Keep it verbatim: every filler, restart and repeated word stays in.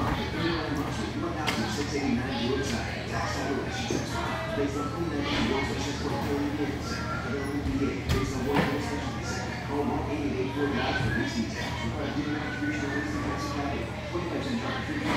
six eighty-nine roadside. Tax title license expired. Based on clean energy work session for thirty years. Federal E P A. Based on work restrictions. Call one eight eight eight four nine for lease details. Require dealer contribution to lease defensive package. twenty-five cent charge.